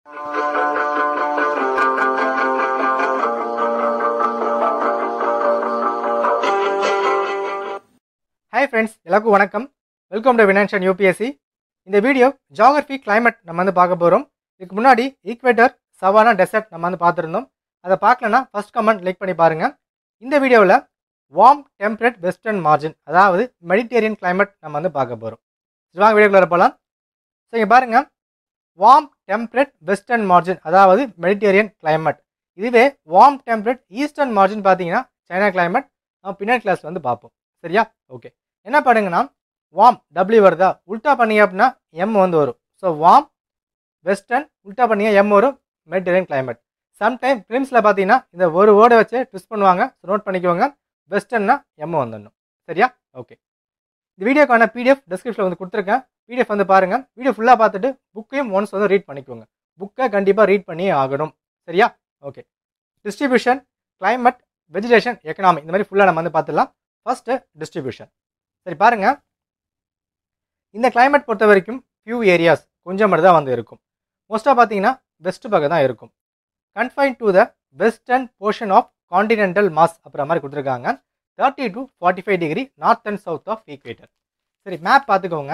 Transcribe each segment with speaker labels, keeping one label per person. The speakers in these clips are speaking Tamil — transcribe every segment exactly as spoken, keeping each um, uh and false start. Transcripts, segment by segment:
Speaker 1: Hi friends, எல்லாருக்கும் வணக்கம். Welcome to financial UPSC. இந்த வீடியோ ஜியோகிராஃபி கிளைமேட் நம்ம வந்து பார்க்க போகிறோம். இதுக்கு முன்னாடி ஈக்வேட்டர், சவானா, டெசர்ட் நம்ம வந்து பார்த்துருந்தோம். அதை பார்க்கலன்னா ஃபர்ஸ்ட் கமெண்ட் லைக் பண்ணி பாருங்கள். இந்த வீடியோவில் வார்ம் டெம்பரேட் வெஸ்டர்ன் மார்ஜின், அதாவது மெடிட்டேரியன் கிளைமேட் நம்ம வந்து பார்க்க போகிறோம். வாங்க வீடியோக்குள்ள போகலாம். ஸோ இங்கே பாருங்கள், வார்ம் டெம்பரேட் வெஸ்டர்ன் மார்ஜின் அதாவது மெடிட்டேரியன் கிளைமேட். இதுவே வார்ம் டெம்பரேட் ஈஸ்டர்ன் மார்ஜின் பார்த்தீங்கன்னா சைனா கிளைமேட். நம்ம பின்னாடி கிளாஸ் வந்து பார்ப்போம். சரியா? ஓகே. என்ன பண்ணுங்கன்னா வார்ம் டபிள்யூ வருதா, உல்ட்டா பண்ணீங்க அப்படின்னா எம் வந்து வரும். ஸோ வார்ம் வெஸ்டர்ன், உல்ட்டா பண்ணீங்க எம் வரும், மெடிட்டரேனியன் கிளைமேட். சம்டைம் ஃபிலிம்ஸில் பார்த்தீங்கன்னா இந்த ஒரு வேர்டை வச்சு ட்விஸ்ட் பண்ணுவாங்க. ஸோ நோட் பண்ணிக்கோங்க, வெஸ்டர்ன்னா எம் வந்துடணும். சரியா? ஓகே. இந்த வீடியோக்கான பிடிஎஃப் டிஸ்கிரிப்ஷனில் வந்து கொடுத்துருக்கேன். பிடிஎஃப் வந்து பாருங்கள். வீடியோ ஃபுல்லாக பார்த்துட்டு புக்கையும் ஒன்ஸ் வந்து ரீட் பண்ணிக்கோங்க. புக்கை கண்டிப்பாக ரீட் பண்ணியே ஆகணும். சரியா? Okay. Distribution, climate, vegetation, economy, இந்த மாதிரி ஃபுல்லாக நம்ம வந்து பார்த்துடலாம். First distribution. சரி பாருங்கள், இந்த கிளைமேட் பொறுத்த வரைக்கும் ஃபியூ ஏரியாஸ் கொஞ்சம் மட்டும் தான் வந்து இருக்கும். மோஸ்ட்டாக பார்த்தீங்கன்னா வெஸ்ட் பக்கம் தான் இருக்கும். Confine to the western portion of continental mass அப்புறம் மாதிரி கொடுத்துருக்காங்க. Thirty to forty five degree north and south of equator. சரி, மேப் பார்த்துக்கோங்க.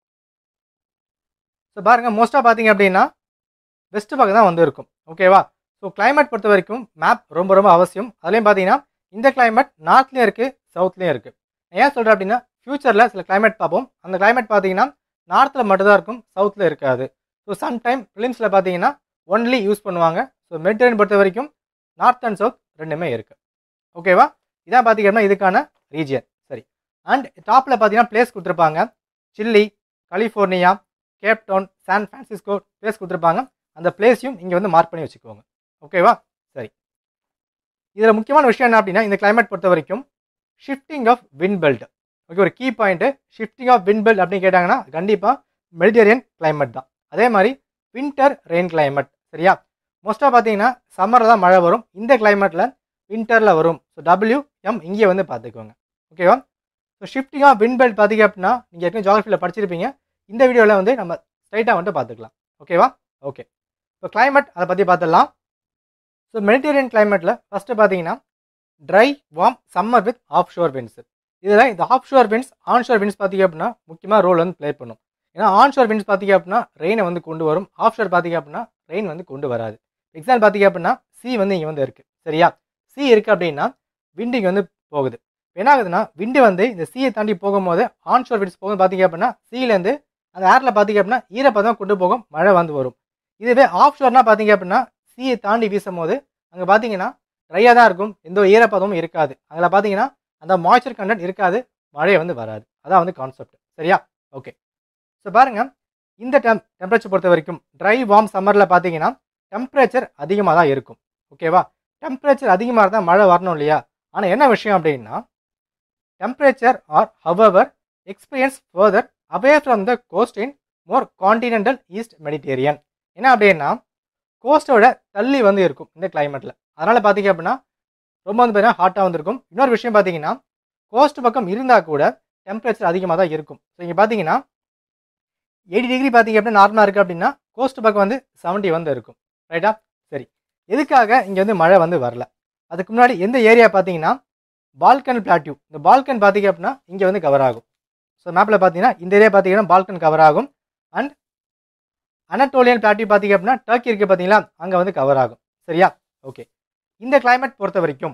Speaker 1: ஸோ பாருங்கள், மோஸ்ட்டாக பார்த்தீங்க அப்படின்னா வெஸ்ட் பக்கம் தான் வந்து இருக்கும். ஓகேவா? ஸோ கிளைமேட் பொறுத்த வரைக்கும் மேப் ரொம்ப ரொம்ப அவசியம். அதுலேயும் பார்த்தீங்கன்னா இந்த கிளைமேட் நார்த்லேயும் இருக்குது, சவுத்லேயும் இருக்குது. ஏன் சொல்கிறேன் அப்படின்னா ஃபியூச்சரில் சில கிளைமேட் பார்ப்போம். அந்த கிளைமேட் பார்த்தீங்கன்னா நார்த்தில் மட்டும்தான் இருக்கும், சவுத்தில் இருக்காது. ஸோ சம்டைம் ஃபிலிம்ஸில் பார்த்தீங்கன்னா ஒன்லி யூஸ் பண்ணுவாங்க. ஸோ மெடிட்டரேனியன் பொறுத்த வரைக்கும் நார்த் அண்ட் சவுத் ரெண்டுமே இருக்குது. ஓகேவா? இதான் பார்த்தீங்கன்னா இதுக்கான ரீஜியன். சரி, அண்ட் டாப்பில் பார்த்தீங்கன்னா பிளேஸ் கொடுத்துருப்பாங்க. Chile, California, Cape Town, San Francisco place கொடுத்துருப்பாங்க. அந்த பிளேஸையும் இங்கே வந்து மார்க் பண்ணி வச்சுக்கோங்க. ஓகேவா? சரி, இதில் முக்கியமான விஷயம் என்ன அப்படின்னா இந்த கிளைமேட் பொறுத்த வரைக்கும் shifting of wind belt. Okay, ஒரு key point shifting of wind belt அப்படின்னு கேட்டாங்கன்னா கண்டிப்பாக மெடிட்டரேனியன் கிளைமேட் தான். அதே மாதிரி வின்டர் ரெயின் கிளைமேட். சரியா? மோஸ்ட்டாக பார்த்தீங்கன்னா சம்மரில் தான் மழை வரும், இந்த கிளைமேட்டில் வின்டரில் வரும். ஸோ டபிள்யூ எம் இங்கே வந்து பார்த்துக்கோங்க. ஓகேவா? So shifting of wind belt பார்த்தீங்க அப்படின்னா நீங்கள் ஏற்கனவே ஜியோகிராஃபியில் படிச்சிருப்பீங்க. இந்த வீடியோவில் வந்து நம்ம ஸ்ட்ரைட்டாக வந்துட்டு பார்த்துக்கலாம். ஓகேவா? ஓகே. இப்போ கிளைமேட் அதை பற்றி பார்த்துடலாம். ஸோ மெடிட்டரேனியன் கிளைமேட்டில் ஃபஸ்ட்டு பார்த்தீங்கன்னா dry, warm, summer with off shore winds. இதில் இந்த off shore winds, on shore winds பார்த்தீங்க அப்படின்னா முக்கியமாக ரோல் வந்து ப்ளே பண்ணும். ஏன்னா ஆன் ஷோர் விண்ட்ஸ் பார்த்தீங்க அப்படின்னா ரெயினை வந்து கொண்டு வரும், ஆஃப் ஷோர் பார்த்தீங்க அப்படின்னா ரெயின் வந்து கொண்டு வராது. எக்ஸாம்பிள் பார்த்தீங்க அப்படின்னா சி வந்து இங்கே வந்து இருக்குது. சரியா? சி இருக்குது அப்படின்னா விண்டு இங்கே வந்து போகுது. என்ன ஆகுதுன்னா விண்டு வந்து இந்த சியை தாண்டி போகும்போது ஆன் ஷோர் விண்ட்ஸ் போகும்போது பார்த்தீங்க அப்படின்னா சியிலேருந்து அந்த ஏரில் பார்த்தீங்க அப்படின்னா ஈரப்பதம் கொண்டு போகும், மழை வந்து வரும். இதுவே ஆஃப் ஷோர்னா பார்த்தீங்க அப்படின்னா சியை தாண்டி வீசும் போது அங்கே பார்த்தீங்கன்னா ட்ரையாக தான் இருக்கும், எந்த ஒரு ஈரப்பதமும் இருக்காது. அதில் பார்த்தீங்கன்னா அந்த மாய்ச்சர் கண்டென்ட் இருக்காது, மழையை வந்து வராது. அதான் வந்து கான்செப்ட். சரியா? ஓகே. ஸோ பாருங்கள், இந்த டெம் டெம்பரேச்சர் பொறுத்த வரைக்கும் ட்ரை, வார்ம், சம்மரில் பார்த்தீங்கன்னா டெம்பரேச்சர் அதிகமாக தான் இருக்கும். ஓகேவா? டெம்பரேச்சர் அதிகமாக இருந்தால் மழை வரணும் இல்லையா? ஆனால் என்ன விஷயம் அப்படின்னா temperature are however experience further away from the coast in more continental east Mediterranean. என்ன அப்படின்னா கோஸ்ட்டோட தள்ளி வந்து இருக்கும் இந்த கிளைமேட்டில். அதனால் பார்த்தீங்க அப்படின்னா ரொம்ப வந்து பார்த்தீங்கன்னா ஹாட்டாக வந்துருக்கும். இன்னொரு விஷயம் பார்த்தீங்கன்னா கோஸ்ட் பக்கம் இருந்தால் கூட டெம்பரேச்சர் அதிகமாக தான் இருக்கும். ஸோ இங்கே பார்த்தீங்கன்னா எயிட்டி டிகிரி பார்த்தீங்க அப்படின்னா நார்மலாக இருக்குது அப்படின்னா கோஸ்ட் பக்கம் வந்து செவன்ட்டி வந்து இருக்கும். ரைட்டா? சரி, எதுக்காக இங்கே வந்து மழை வந்து வரல? அதுக்கு முன்னாடி எந்த ஏரியா பார்த்தீங்கன்னா பால்கன் பிளாட்யூ. இந்த பால்கன் பார்த்தீங்க அப்படின்னா இங்கே வந்து கவர் ஆகும். ஸோ மேப்பில் பார்த்தீங்கன்னா இந்த ஏரியா பார்த்தீங்கன்னா பால்கன் கவர் ஆகும். அண்ட் அனட்டோலியன் பிளாட்யூ பார்த்தீங்க அப்படின்னா டர்க்கி இருக்குது பார்த்தீங்களா, அங்கே வந்து கவர் ஆகும். சரியா? ஓகே. இந்த கிளைமேட் பொறுத்த வரைக்கும்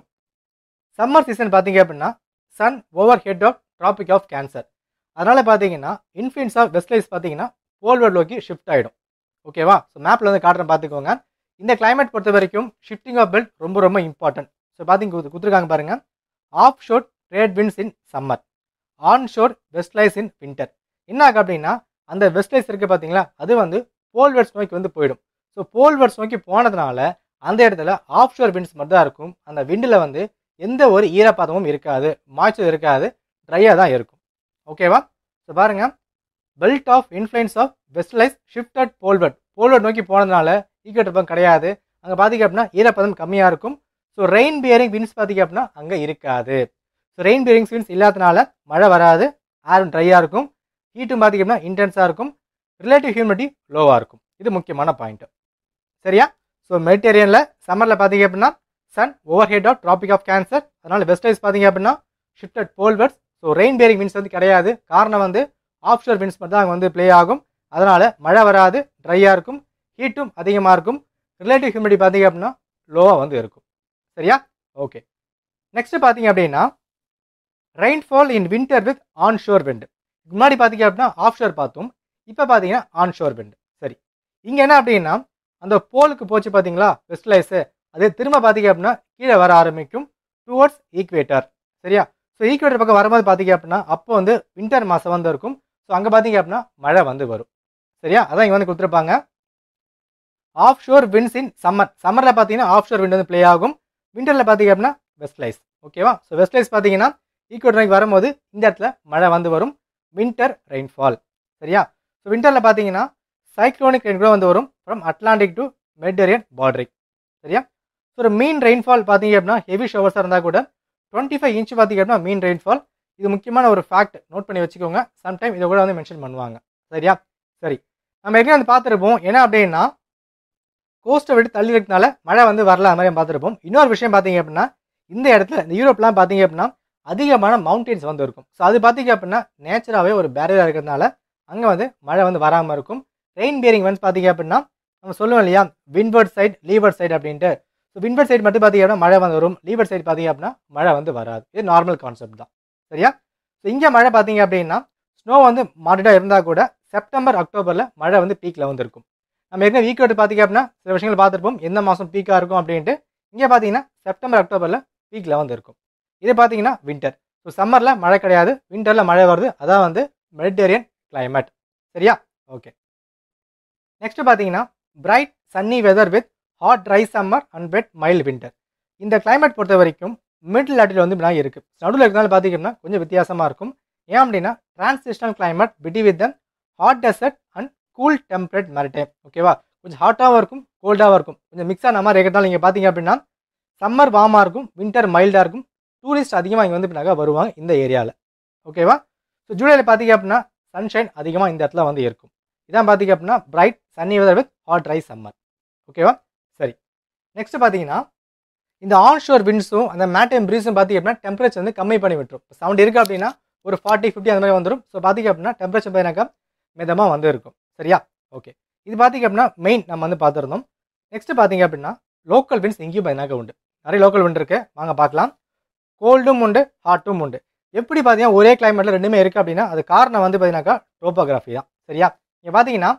Speaker 1: சம்மர் சீசன் பார்த்தீங்க அப்படின்னா sun overhead of tropic of cancer. அதனால் பார்த்தீங்கன்னா இன்ஃப்ளூயன்ஸ் ஆஃப் வெஸ்ட்லைஸ் பார்த்தீங்கன்னா போல்வர்ட் நோக்கி ஷிஃப்ட் ஆகிடும். ஓகேவா? ஸோ மேப்பில் வந்து காட்டுறேன் பார்த்துக்கோங்க. இந்த கிளைமேட் பொறுத்த வரைக்கும் ஷிஃப்டிங் ஆஃப் பெல்ட் ரொம்ப ரொம்ப இம்பார்ட்டன்ட். ஸோ பார்த்தீங்க கொடுத்துருக்காங்க பாருங்கள். Off shore trade winds in summer, on shore westerlies in winter. என்ன ஆகும் அப்படின்னா அந்த வெஸ்ட்லைஸ் இருக்குது பார்த்தீங்களா, அது வந்து போல்வர்ட்ஸ் நோக்கி வந்து போயிடும். ஸோ போல்வர்ட்ஸ் நோக்கி போனதுனால அந்த இடத்துல ஆஃப் ஷோர் விண்ட்ஸ் மட்டும் தான் இருக்கும். அந்த விண்டில் வந்து எந்த ஒரு ஈரப்பதமும் இருக்காது, மாய்ச்சர் இருக்காது, ட்ரையாக தான் இருக்கும். ஓகேவா? ஸோ பாருங்கள், belt of influence of westerlies shifted poleward. Poleward நோக்கி போனதுனால ஈக்குவேட்டர் பக்கம் கிடையாது, அங்கே பார்த்தீங்க அப்படின்னா ஈரப்பதம் கம்மியாக இருக்கும். ஸோ ரெயின் பியரிங் விண்ட்ஸ் பார்த்தீங்க அப்படின்னா அங்கே இருக்காது. ஸோ ரெயின் பியரிங் விண்ட்ஸ் இல்லாதனால மழை வராது, ஏரும் ட்ரையாக இருக்கும், ஹீட்டும் பார்த்தீங்க அப்படின்னா இன்டென்ஸாக இருக்கும், ரிலேட்டிவ் ஹியூமிடிட்டி லோவாக இருக்கும். இது முக்கியமான பாயிண்ட். சரியா? ஸோ மெடிட்டேரியனில் சம்மரில் பார்த்தீங்க அப்படின்னா sun overhead of tropic of cancer, அதனால் வெஸ்ட் ஐஸ் பார்த்தீங்க அப்படின்னா shifted polewards. So rain bearing winds வந்து கிடையாது. காரணம் வந்து ஆஃப் ஷோர் விண்ட்ஸ் மட்டும் தான் அங்கே வந்து ப்ளே ஆகும். அதனால் மழை வராது, ட்ரையாக இருக்கும், ஹீட்டும் அதிகமாக இருக்கும். ரிலேட்டிவ் ஹியூமிடிட்டி பார்த்தீங்க அப்படின்னா லோவாக வந்து இருக்கும். சரியா? ஓகே. நெக்ஸ்ட் பார்த்தீங்க அப்படின்னா rainfall in winter with onshore wind. முன்னாடி பார்த்தீங்க அப்படின்னா ஆஃப் ஷோர் பார்த்தோம், இப்போ பார்த்தீங்கன்னா ஆன்ஷோர் விண்ட். சரி, இங்கே என்ன அப்படின்னா அந்த போலுக்கு போச்சு பார்த்தீங்களா வெஸ்ட்லைஸு, அது திரும்ப பார்த்தீங்க அப்படின்னா கீழே வர ஆரம்பிக்கும் டுவர்ட்ஸ் ஈக்குவேட்டர். சரியா? ஸோ ஈக்குவேட்டர் பக்கம் வரும்போது பார்த்தீங்க அப்படின்னா அப்போ வந்து வின்டர் மாதம் வந்து இருக்கும். ஸோ அங்கே பார்த்தீங்க அப்படின்னா மழை வந்து வரும். சரியா? அதான் இங்கே வந்து கொடுத்துருப்பாங்க. Off shore winds in summer. சம்மரில் பார்த்தீங்கன்னா ஆஃப் ஷோர் விண்ட் வந்து ப்ளே ஆகும். விண்டரில் பார்த்தீங்க அப்படின்னா வெஸ்ட்லைஸ். ஓகேவா? ஸோ வெஸ்ட்லைஸ் பார்த்தீங்கன்னா ஈக்குவேட்டருக்கு வரும்போது இந்த இடத்துல மழை வந்து வரும், வின்டர் ரெயின்ஃபால். சரியா? ஸோ விண்டரில் பார்த்தீங்கன்னா சைக்ளோனிக் ரெயின் கூட வந்து வரும் from Atlantic to Mediterranean bordering. சரியா? ஸோ ஒரு மீன் ரெயின்ஃபால் பார்த்தீங்க அப்படின்னா ஹெவி ஷவர்ஸாக இருந்தால் கூட டுவெண்ட்டி ஃபைவ் இன்ச் பார்த்தீங்க அப்படின்னா மீன் ரெயின்ஃபால். இது முக்கியமான ஒரு ஃபேக்ட், நோட் பண்ணி வச்சுக்கோங்க. சம்டைம் இதை கூட வந்து மென்ஷன் பண்ணுவாங்க. சரியா? சரி, நம்ம ஏற்கனவே வந்து பார்த்துருப்போம் என்ன அப்படின்னா கோஸ்ட்டை விட்டு தள்ளி இருக்கனால மழை வந்து வரல, அது மாதிரி பார்த்துருப்போம். இன்னொரு விஷயம் பார்த்தீங்க அப்படின்னா இந்த இடத்துல இந்த யூரோப்லாம் பார்த்தீங்க அப்படின்னா அதிகமான மவுண்டெயின்ஸ் வந்து இருக்கும். ஸோ அது பார்த்தீங்க அப்படின்னா நேச்சராகவே ஒரு பேரியராக இருக்கிறதுனால அங்கே வந்து மழை வந்து வராமல் இருக்கும். ரெயின் பேரிங் வந்து பார்த்தீங்க அப்படின்னா நம்ம சொல்லுவோம் இல்லையா விண்வர்ட் சைட் லீவர்ட் சைட் அப்படின்ட்டு. ஸோ விண்வர்ட் சைட் மட்டும் பார்த்தீங்க அப்படின்னா மழை வந்து வரும், லீவர்ட் சைட் பார்த்தீங்க அப்படின்னா மழை வந்து வராது. இது நார்மல் கான்செப்ட் தான். சரியா? ஸோ இங்கே மழை பார்த்தீங்க அப்படின்னா ஸ்னோ வந்து மாடடாக இருந்தால் கூட செப்டம்பர் அக்டோபரில் மழை வந்து பீக்கில் வந்து இருக்கும். நம்ம ஏற்கனவே வீக்கோட்டு பார்த்தீங்க அப்படின்னா சில விஷயங்கள் பார்த்துருப்போம், எந்த மாதம் பீக்காக இருக்கும் அப்படின்ட்டு. இங்கே பார்த்தீங்கன்னா செப்டம்பர் அக்டோபரில் பீக்கில் வந்து இருக்கும். இது பார்த்தீங்கன்னா வின்டர். ஸோ சம்மரில் மழை கிடையாது, வின்டரில் மழை வருது. அதான் வந்து மெடிட்டரேனியன் கிளைமேட். சரியா? ஓகே. நெக்ஸ்ட் பார்த்தீங்கன்னா bright sunny weather with hot dry summer and wet mild winter. இந்த கிளைமேட் பொறுத்த வரைக்கும் மிட் லேட்டில் வந்து இப்படி இருக்குது. நடுவில் இருக்கிறனால பார்த்தீங்கன்னா கொஞ்சம் வித்தியாசமாக இருக்கும். ஏன் அப்படின்னா transitional climate between with the hot desert and cool temperate maritime. ஓகேவா? கொஞ்சம் ஹாட்டாகவும் இருக்கும், கோல்டாகவும் இருக்கும், கொஞ்சம் மிக்ஸ் ஆன மாதிரி இருக்கிறதால நீங்கள் பார்த்தீங்க அப்படின்னா சம்மர் வார்மாக இருக்கும், வின்டர் மைல்டாக இருக்கும். டூரிஸ்ட் அதிகமாக இங்கே வந்து பின்னாக வருவாங்க இந்த ஏரியாவில். ஓகேவா? ஸோ ஜூலையில் பார்த்தீங்க அப்படின்னா சன்ஷைன் அதிகமாக இந்த இடத்துல வந்து இருக்கும். இதான் பார்த்தீங்க அப்படின்னா bright sunny weather with hot dry summer. ஓகேவா? சரி, நெக்ஸ்ட் பார்த்தீங்கன்னா இந்த ஆன்ஷோர் விண்ட்ஸும் அந்த மேட்டைம் ப்ரீஸும் பார்த்தீங்க அப்படின்னா டெம்பரேச்சர் வந்து கம்மி பண்ணி விட்டுரும். சவுண்ட் இருக்குது அப்படின்னா ஒரு ஃபார்ட்டி ஃபிஃப்டி அந்த மாதிரி வந்துடும். ஸோ பார்த்தீங்க அப்படின்னா டெம்பரேச்சர் பார்த்தீங்கன்னாக்கா மிதமாக வந்து இருக்கும். சரியா? ஓகே. இது பார்த்தீங்க அப்படின்னா மெயின் நம்ம வந்து பார்த்துருந்தோம். நெக்ஸ்ட் பார்த்தீங்க அப்படின்னா லோக்கல் விண்ட்ஸ் எங்கேயும் பார்த்தீங்கன்னா உண்டு. நிறைய லோக்கல் விண்ட் இருக்குது, வாங்க பார்க்கலாம். கோல்டும் உண்டு, ஹாட்டும் உண்டு. எப்படி பார்த்தீங்கன்னா ஒரே கிளைமேட்டில் ரெண்டுமே இருக்குது அப்படின்னா அது காரணம் வந்து பார்த்தீங்கன்னாக்கா டோபோகிராஃபி தான். சரியா? இங்கே பார்த்தீங்கன்னா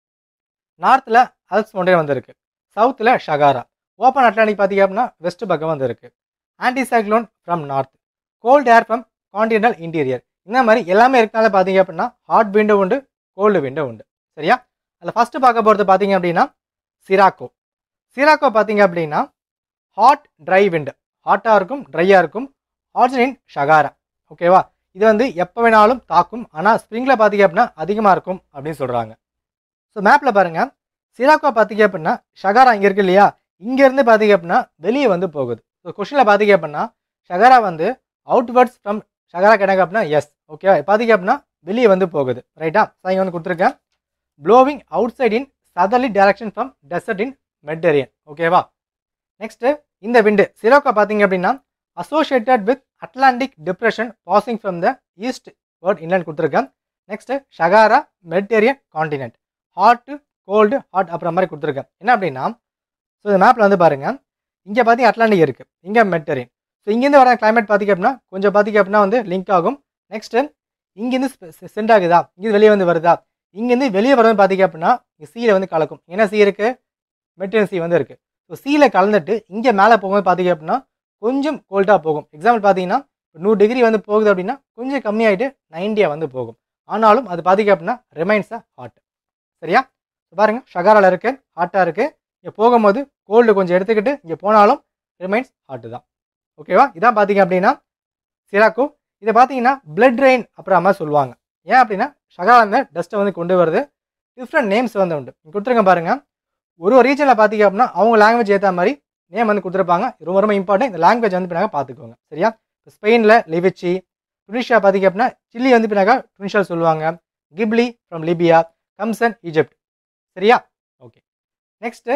Speaker 1: நார்த்தில் அல்ப்ஸ் மவுண்டன் வந்து இருக்குது, சவுத்தில் ஷகாரா, ஓப்பன் அட்லாண்டிக் பார்த்தீங்க அப்படின்னா வெஸ்ட் பக்கம் வந்து இருக்குது, anticyclone from north, cold air from continental interior. இந்த மாதிரி எல்லாமே இருக்கனால பார்த்தீங்க அப்படின்னா ஹாட் விண்டோ உண்டு, கோல்டு விண்டோ உண்டு. சரியா? அதில் ஃபஸ்ட்டு பார்க்க போகிறது பார்த்தீங்க அப்படின்னா சிராக்கோ. சிராக்கோ பார்த்தீங்க அப்படின்னா ஹாட் ட்ரை விண்டு, ஹாட்டாக இருக்கும், ட்ரையாக இருக்கும், ஆர்ஜினின் ஷகாரா. ஓகேவா? இது வந்து எப்போ வேணாலும் தாக்கும், ஆனால் ஸ்ப்ரிங்கில் பார்த்தீங்க அப்படின்னா அதிகமாக இருக்கும் அப்படின்னு சொல்கிறாங்க. ஸோ மேப்பில் பாருங்கள், சிராக்கோ பார்த்தீங்க அப்படின்னா ஷகாரா இங்கே இருக்குது இல்லையா, இங்கேருந்து பார்த்தீங்க அப்படின்னா வெளியே வந்து போகுது. ஸோ கொஷனில் பார்த்தீங்க அப்படின்னா ஷகாரா வந்து அவுட்வர்ட்ஸ் ஃப்ரம் ஷகாரா கிடக்கு அப்படின்னா எஸ். ஓகேவா? பார்த்தீங்க அப்படின்னா வெளியே வந்து போகுது. ரைட்டா? ஸோ இங்கே வந்து கொடுத்துருக்கேன் blowing outside in southerly direction from desert in Mediterranean. ஓகேவா? நெக்ஸ்ட்டு இந்த விண்டு சிராக்கோ பார்த்தீங்க அப்படின்னா associated with Atlantic depression passing from the eastward inland கொடுத்துருக்கேன். Next Sahara Mediterranean continent, hot cold hot அப்புறம் மாதிரி கொடுத்துருக்கேன். என்ன அப்படின்னா ஸோ இந்த மேப்பில் வந்து பாருங்கள், இங்கே பார்த்தீங்க அட்லாண்டிக் இருக்குது, இங்கே மெடிட்டரேனியன். ஸோ இங்கேருந்து வர கிளைமேட் பார்த்தீங்க அப்படின்னா கொஞ்சம் பார்த்தீங்க அப்படின்னா வந்து லிங்க் ஆகும். நெக்ஸ்ட்டு இங்கேருந்து சென்ட் ஆகுதா, இங்கே வெளியே வந்து வருதா, இங்கேருந்து வெளியே வரது பார்த்தீங்க அப்படின்னா இங்கே சீல வந்து கலக்கும். என்ன சீ இருக்குது, மெடிட்டரேனியன் சீ வந்து இருக்குது. ஸோ சீல கலந்துட்டு இங்கே மேலே போகும்போது பார்த்தீங்க அப்படின்னா கொஞ்சம் கோல்டாக போகும். எக்ஸாம்பிள் பார்த்தீங்கன்னா நூறு டிகிரி வந்து போகுது அப்படின்னா கொஞ்சம் கம்மியாகிட்டு நைன்டியாக வந்து போகும். ஆனாலும் அது பார்த்தீங்க அப்படின்னா ரிமைன்ஸாக ஹாட். சரியா? பாருங்கள் ஷகாராவில் இருக்குது, ஹாட்டாக இருக்குது, இங்கே போகும்போது கோல்டு கொஞ்சம் எடுத்துக்கிட்டு இங்கே போனாலும் ரிமைன்ஸ் ஹாட்டு தான். ஓகேவா? இதான் பார்த்தீங்க அப்படின்னா சிராக்கோ. இதை பார்த்தீங்கன்னா பிளட் ரெயின் அப்புறமா சொல்லுவாங்க. ஏன் அப்படின்னா ஷகாராவில் டஸ்ட்டை வந்து கொண்டு வருது. டிஃப்ரெண்ட் நேம்ஸ் வந்து உண்டு. இங்கே கொடுத்துருங்க பாருங்கள், ஒரு ஒரு ரீஜனில் பார்த்தீங்க அப்படின்னா அவங்க லாங்குவேஜ் ஏற்ற மாதிரி நேம் வந்து கொடுத்துருப்பாங்க. ரொம்ப ரொம்ப இம்பார்ட்டன்ட், இந்த லாங்குவேஜ் வந்து பின்னாக பார்த்துக்கோங்க. சரியா? இப்போ ஸ்பெயினில் லிவிச்சி, டுனிஷியா பார்த்தீங்க அப்படின்னா சில்லி வந்து பின்னாக டுனிஷியா சொல்லுவாங்க, ghibli from Libya, khamsin Egypt. சரியா? ஓகே. நெக்ஸ்ட்டு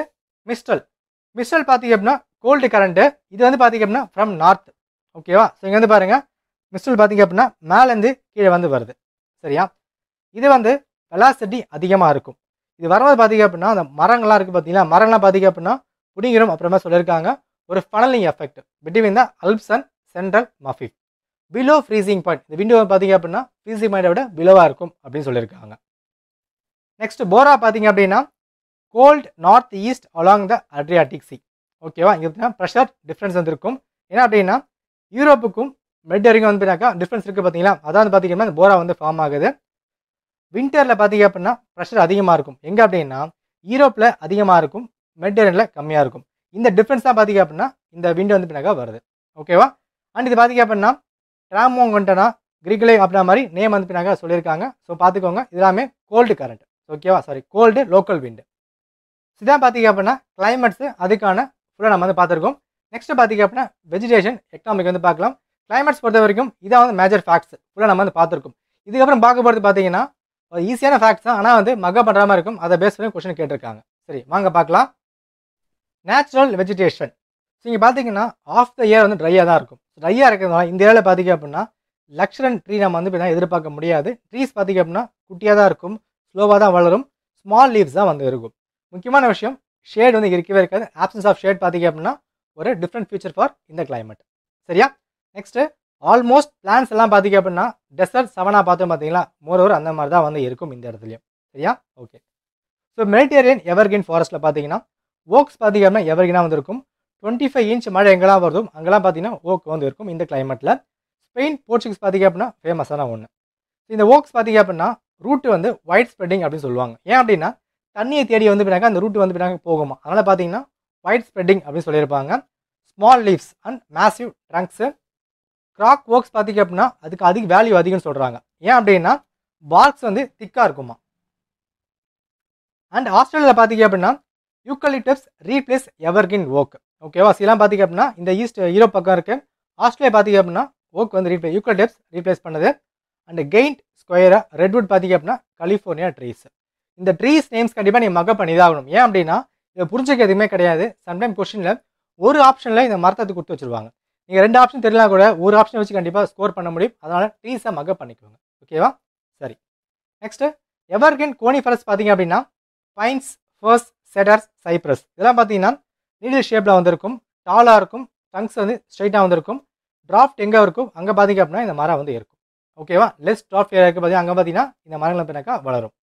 Speaker 1: மிஸ்டல் மிஸ்டல் பார்த்தீங்க அப்படின்னா கோல்டு கரண்ட்டு. இது வந்து பார்த்தீங்க அப்படின்னா ஃப்ரம் நார்த். ஓகேவா? ஸோ இங்கே வந்து பாருங்கள், மிஸ்டல் பார்த்தீங்க அப்படின்னா மேலேருந்து கீழே வந்து வருது. சரியா? இது வந்து வெலாசிட்டி அதிகமாக இருக்கும். இது வரும்போது பார்த்தீங்க அப்படின்னா அந்த மரங்கள்லாம் இருக்குது பார்த்தீங்களா, மரங்கள்லாம் பார்த்தீங்க அப்படின்னா பிடிங்கிரும். அப்புறமா சொல்லியிருக்காங்க ஒரு funnelling effect between the Alps and central massif. Below freezing point, இந்த விண்டோ பார்த்தீங்க அப்படின்னா ஃப்ரீசிங் பாயிண்டை விட பிலோவாக இருக்கும் அப்படின்னு சொல்லியிருக்காங்க. நெக்ஸ்ட் போரா பார்த்தீங்க அப்படின்னா cold north east along the Adriatic sea. ஓகேவா? இங்கே பார்த்தீங்கன்னா ப்ரெஷர் டிஃப்ரென்ஸ் வந்து இருக்கும். ஏன்னா அப்படின்னா யூரோப்புக்கும் மெடிட்டரேனியன் வந்து பார்த்தீங்கன்னா டிஃப்ரென்ஸ் இருக்குது பார்த்தீங்களா, அதான் வந்து பார்த்தீங்கன்னா இந்த போரா வந்து ஃபார்ம் ஆகுது. வின்டரில் பார்த்தீங்க அப்படின்னா ப்ரெஷர் அதிகமாக இருக்கும். எங்கே அப்படின்னா யூரோப்பில் அதிகமாக இருக்கும், மெடிட்டரேனியனில் கம்மியாக இருக்கும். இந்த டிஃப்ரென்ஸ் தான் பார்த்தீங்க அப்படின்னா இந்த விண்டோ வந்து பின்னாக வருது. ஓகேவா? அண்ட் இது பார்த்தீங்க அப்படின்னா ட்ராமோங்கண்டனா கிரிக்லே அப்படின்ற மாதிரி நேம் வந்து பின்னாக சொல்லியிருக்காங்க. ஸோ பார்த்துக்கோங்க, இது எல்லாமே கோல்டு கரண்ட். ஓகேவா? Sorry, cold local wind. இதுதான் பார்த்தீங்க அப்படின்னா கிளைமேட்ஸு, அதுக்கான ஃபுல்லாக நம்ம வந்து பார்த்துருக்கோம். நெக்ஸ்ட் பார்த்தீங்க அப்படின்னா வெஜிடேஷன் எக்கனாமிக் வந்து பார்க்கலாம். கிளைமேட்ஸ் பொறுத்த வரைக்கும் இதான் வந்து மேஜர் ஃபேக்ட்ஸ் ஃபுல்லாக நம்ம வந்து பார்த்துருக்கோம். இதுக்கப்புறம் பார்க்க போகிறது பார்த்தீங்கன்னா ஒரு ஈஸியான ஃபேக்ட்ஸ் தான், ஆனால் வந்து மக பண்ணுற மாதிரி இருக்கும். அதை பேஸ் பண்ணி கொஸ்டின் கேட்டிருக்காங்க. சரி, வாங்க பார்க்கலாம். Natural vegetation. ஸோ இங்கே பார்த்தீங்கன்னா ஆஃப் த இயர் வந்து ட்ரையாக தான் இருக்கும். ட்ரையாக இருக்கிறதுனால இந்த ஏரியாவில் பார்த்தீங்க அப்படின்னா லக்ஷரன் ட்ரீ நம்ம வந்து இப்போ எதிர்பார்க்க முடியாது. ட்ரீஸ் பார்த்தீங்க அப்படின்னா குட்டியாக தான் இருக்கும், ஸ்லோவாக தான் வளரும், ஸ்மால் லீவ்ஸ் தான் வந்து இருக்கும். முக்கியமான விஷயம் ஷேட் வந்து இருக்கவே இருக்காது. ஆப்சன்ஸ் ஆஃப் ஷேட் பார்த்தீங்க அப்படின்னா ஒரு டிஃப்ரெண்ட் ஃபியூச்சர் ஃபார் இந்த கிளைமேட். சரியா? நெக்ஸ்ட்டு ஆல்மோஸ்ட் பிளான்ஸ் எல்லாம் பார்த்தீங்க அப்படின்னா டெசர்ட் சவனா பார்த்தோம் பார்த்தீங்களா, மோரோவர் அந்த மாதிரி தான் வந்து இருக்கும் இந்த இடத்துலையும். சரியா? ஓகே. ஸோ மெடிட்டரேனியன் எவர்கிரீன் ஃபாரஸ்ட்டில் பார்த்தீங்கன்னா ஓக்ஸ் பார்த்தீங்க அப்படின்னா எவர்கிரீனாக வந்து இருக்கும். டுவெண்ட்டி ஃபைவ் இன்ச் மழை எங்கெல்லாம் வருதோ அங்கெல்லாம் பார்த்தீங்கன்னா ஓக் வந்து இருக்கும் இந்த கிளைமேட்டில். ஸ்பெயின் போர்ச்சுகீஸ் பார்த்தீங்க அப்படின்னா ஃபேமஸான ஒன்று. இந்த ஓக்ஸ் பார்த்தீங்க அப்படின்னா ரூட் வந்து ஒயிட் ஸ்ப்ரெட்டிங் அப்படின்னு சொல்லுவாங்க. ஏன் அப்படின்னா தண்ணியை தேடி வந்து பின்னாங்க அந்த ரூட் வந்து பின்னாங்க போகுமா, அதனால் பார்த்தீங்கன்னா ஒயிட் ஸ்ப்ரெட்டிங் அப்படின்னு சொல்லியிருப்பாங்க. Small leaves and massive trunks. Cork oaks பார்த்தீங்க அப்படின்னா அதுக்கு அதிக வேல்யூ அதிகம்னு சொல்கிறாங்க. ஏன் அப்படின்னா பார்க்ஸ் வந்து திக்காக இருக்குமா. அண்ட் ஆஸ்திரேலியாவில் பார்த்தீங்க அப்படின்னா யூக்கலிப்டஸ் ரீப்ளேஸ் எவர்கிரீன் ஓக். ஓகேவா? சிலாம் பார்த்தீங்க அப்படின்னா இந்த ஈஸ்ட் யூரோப் பக்கம் இருக்குது. ஆஸ்திரேலியா பார்த்தீங்க அப்படின்னா ஓக் வந்து ரீப்ளே யூக்கலிப்டஸ் ரீப்ளேஸ் பண்ணுது. அண்ட் கெயின்ட் ஸ்கொயரா ரெட்வுட் பார்த்தீங்க அப்படின்னா கலிஃபோர்னியா ட்ரீஸ். இந்த ட்ரீஸ் நேம்ஸ் கண்டிப்பாக நீங்கள் மக பண்ணி தான் ஆகணும். ஏன் அப்படின்னா இதை புரிஞ்சுக்க எதுவுமே கிடையாது. சம்டைம் கொஸ்டினில் ஒரு ஆப்ஷனில் இந்த மரத்தை கொடுத்து வச்சுருவாங்க. நீங்கள் ரெண்டு ஆப்ஷன் தெரியலாம் கூட ஒரு ஆப்ஷன் வச்சு கண்டிப்பாக ஸ்கோர் பண்ண முடியும். அதனால் ட்ரீஸை மக பண்ணிக்கோங்க. ஓகேவா? சரி, நெக்ஸ்ட்டு எவர்கிரீன் கோனிஃபரஸ் பார்த்தீங்க அப்படின்னா பைன்ஸ், ஃபர்ஸ், செடர்ஸ், சைப்ரஸ் இதெல்லாம் பார்த்தீங்கன்னா நீடில் ஷேப்பில் வந்திருக்கும், டாலாக இருக்கும், டங்ஸ் வந்து ஸ்ட்ரைட்டாக வந்திருக்கும். ட்ராஃப்ட் எங்கே இருக்கும் அங்கே பார்த்தீங்க அப்படின்னா இந்த மரம் வந்து இருக்கும். ஓகேவா? லெஸ் ட்ராஃப்ட் ஏரியா இருக்குது பார்த்தீங்கன்னா அங்கே பார்த்தீங்கன்னா இந்த மரங்கள் பின்னாக்கா வளரும்.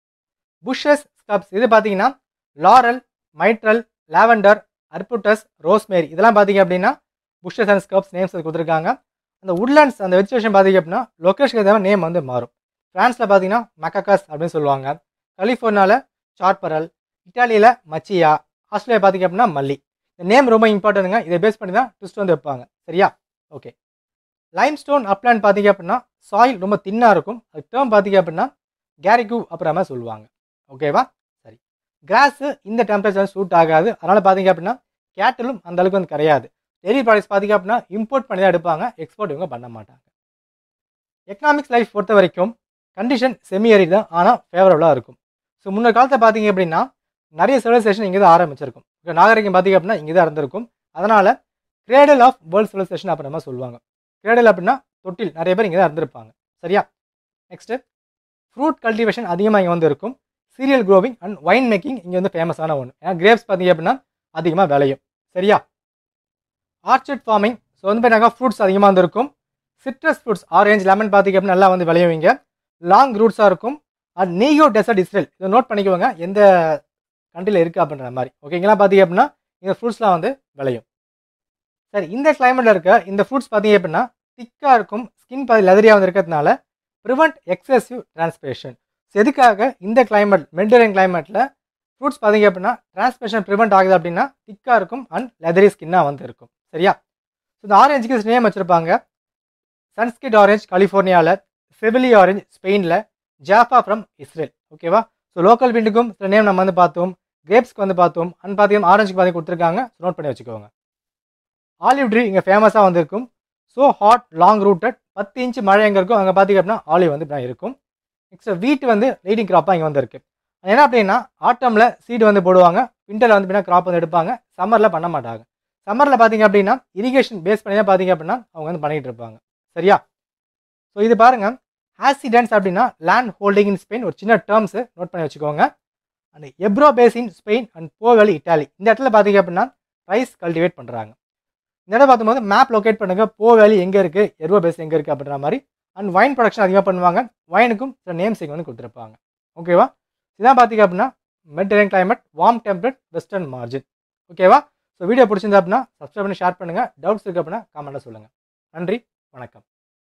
Speaker 1: புஷஸ், ஸ்கப்ஸ் இது பார்த்தீங்கன்னா laurel, myrtle, lavender, arbutus, rosemary இதெல்லாம் பார்த்தீங்க அப்படின்னா புஷஸ் அண்ட் ஸ்கப்ஸ் நேம்ஸ் கொடுத்துருக்காங்க. அந்த உட்லண்ட்ஸ் அந்த வெஜிடேஷன் பார்த்தீங்க அப்படின்னா லொக்கேஷனுக்கு ஏதாவது நேம் வந்து மாறும். ஃப்ரான்ஸில் பார்த்தீங்கன்னா மெக்கக்கஸ் அப்படின்னு சொல்லுவாங்க, கலிஃபோர்னியாவில் சார்பரல், இட்டாலியில் மச்சியா, ஆஸ்திரேலியா பார்த்தீங்க அப்படின்னா மல்லி. இந்த நேம் ரொம்ப இம்பார்ட்டன்ட்டுங்க. இதை பேஸ் பண்ணி தான் ட்விஸ்ட் வந்து வைப்பாங்க. சரியா? ஓகே. லைம்ஸ்டோன் அப்லாண்ட் பார்த்தீங்க அப்படின்னா சாயில் ரொம்ப தின்னாக இருக்கும். அது டேர்ம் பார்த்தீங்க அப்படின்னா கேரிகு அப்புறமா சொல்லுவாங்க. ஓகேவா? சரி, கிராஸு இந்த டெம்பரேச்சர் சூட் ஆகாது. அதனால் பார்த்தீங்க அப்படின்னா கேட்டலும் அந்த அளவுக்கு வந்து கிடையாது. டெய்ரி ப்ராடக்ட்ஸ் பார்த்தீங்க அப்படின்னா இம்போர்ட் பண்ணி தான் எடுப்பாங்க, எக்ஸ்போர்ட் இவங்க பண்ண மாட்டாங்க. எக்கனாமிக்ஸ் லைஃப் பொறுத்த வரைக்கும் கண்டிஷன் செமி அரிட் தான், ஆனால் ஃபேவரபுளாக இருக்கும். ஸோ முன்ன காலத்தை பார்த்தீங்க அப்படின்னா நிறைய சிவிலைசேஷன் இங்கே தான் ஆரம்பிச்சிருக்கும். இப்போ நாகரிகம் பார்த்தீங்க அப்படின்னா இங்கே தான் இருந்திருக்கும். அதனால் கிரேடல் ஆஃப் வேர்ல்ட் சிவிலைசேஷன் அப்புறமா சொல்லுவாங்க. கிரேடல் அப்படின்னா தொட்டில், நிறைய பேர் இங்கே தான் இருந்திருப்பாங்க. சரியா? நெக்ஸ்ட்டு ஃப்ரூட் கல்டிவேஷன் அதிகமாக இங்கே வந்து இருக்கும். Cereal growing and wine making இங்கே வந்து ஃபேமஸான ஒன்று. ஏன்னா கிரேப்ஸ் பார்த்தீங்க அப்படின்னா அதிகமாக விளையும். சரியா? Orchard farming. ஸோ வந்து பார்த்தீங்கன்னா ஃப்ரூட்ஸ் அதிகமாக வந்து இருக்கும். சிட்ரஸ் ஃப்ரூட்ஸ் ஆரேஞ்ச், லெமன் பார்த்தீங்க அப்படின்னா நல்லா வந்து விளையும். இங்கே லாங் ரூட்ஸாக இருக்கும். அண்ட் நீயோ டெசர்ட் இஸ்ரேல் இதை நோட் பண்ணிக்குவாங்க எந்த கண்ட்ரியில் இருக்குது அப்படின்ற மாதிரி. ஓகேங்களா? பார்த்தீங்க அப்படின்னா இந்த ஃப்ரூட்ஸ்லாம் வந்து விளையும். சரி, இந்த கிளைமேட்டில் இருக்க இந்த ஃப்ரூட்ஸ் பார்த்தீங்க அப்படின்னா திக்காக இருக்கும், ஸ்கின் பாதி லெதரியாக வந்து இருக்கிறதுனால ப்ரிவெண்ட் எக்ஸசிவ் டிரான்ஸ்பிரேஷன். ஸோ எதுக்காக இந்த கிளைமேட் மெடிட்டரேனியன் கிளைமேட்டில் ஃப்ரூட்ஸ் பார்த்தீங்க அப்படின்னா டிரான்ஸ்பிரேஷன் ப்ரிவெண்ட் ஆகுது அப்படின்னா திக்காக இருக்கும் அண்ட் லெதரி ஸ்கின்னாக வந்து இருக்கும். சரியா? ஸோ இந்த ஆரஞ்சுக்கு நேம் வச்சுருப்பாங்க. சன்ஸ்கிட் ஆரஞ்ச் கலிஃபோர்னியாவில், செவிலி ஆரஞ்ச் ஸ்பெயினில், ஜாஃபா ஃப்ரம் இஸ்ரேல். ஓகேவா? ஸோ லோக்கல் விண்டுக்கும் சில நேம் நம்ம வந்து பார்த்தோம், கிரேப்ஸ்க்கு வந்து பார்த்தோம், அண்ட் பார்த்தீங்கன்னா ஆரஞ்சுக்கு பார்த்து கொடுத்துருக்காங்க. நோட் பண்ணி வச்சுக்கோங்க. ஆலிவ் ட்ரீ இங்கே ஃபேமஸாக வந்திருக்கும். ஸோ ஹாட் லாங் ரூட்டட், பத்து இன்ச்சு மழை எங்கே இருக்கும் அங்கே பார்த்தீங்க அப்படின்னா ஆலிவ் வந்து இப்படி இருக்கும். நெக்ஸ்ட் வீட் வந்து லீடிங் கிராப்பாக இங்கே வந்துருக்கு. என்ன அப்படின்னா ஆட்டமில் சீடு வந்து போடுவாங்க, விண்டரில் வந்து பார்த்தீங்கன்னா கிராப் வந்து எடுப்பாங்க, சம்மரில் பண்ண மாட்டாங்க. சம்மரில் பார்த்தீங்க அப்படின்னா இரிகேஷன் பேஸ் பண்ணி தான் பார்த்தீங்க அப்படின்னா அவங்க வந்து பண்ணிகிட்டு இருப்பாங்க. சரியா? ஸோ இது பாருங்கள், ஆசிடன்ஸ் அப்படின்னா லேண்ட் ஹோல்டிங் இன் ஸ்பெயின் ஒரு சின்ன டேர்ம்ஸு நோட் பண்ணி வச்சுக்கோங்க. And Ebro basin in Spain and Po valley Italy, இந்த இடத்துல பார்த்தீங்க அப்படின்னா ரைஸ் கல்டிவேட் பண்ணுறாங்க. இந்த இடம் பார்க்கும்போது மேப் லொக்கேட் பண்ணுங்க, போ வேலி எங்கே இருக்குது, எர்வோ பேஸ் எங்கே இருக்குது அப்படின்ற மாதிரி. அண்ட் வைன் ப்ரொடக்ஷன் அதிகமாக பண்ணுவாங்க, வைனுக்கும் சில நேம்ஸ் இங்கே வந்து கொடுத்துருப்பாங்க. ஓகேவா? இதான் பார்த்தீங்க அப்படின்னா Mediterranean climate, warm temperate, western margin. ஓகேவா? ஸோ வீடியோ பிடிச்சிருந்தா அப்படின்னா சப்ஸ்கிரைப் பண்ணி ஷேர் பண்ணுங்கள். டவுட்ஸ் இருக்குது அப்படின்னா கமெண்ட்டில் சொல்லுங்கள். நன்றி, வணக்கம்.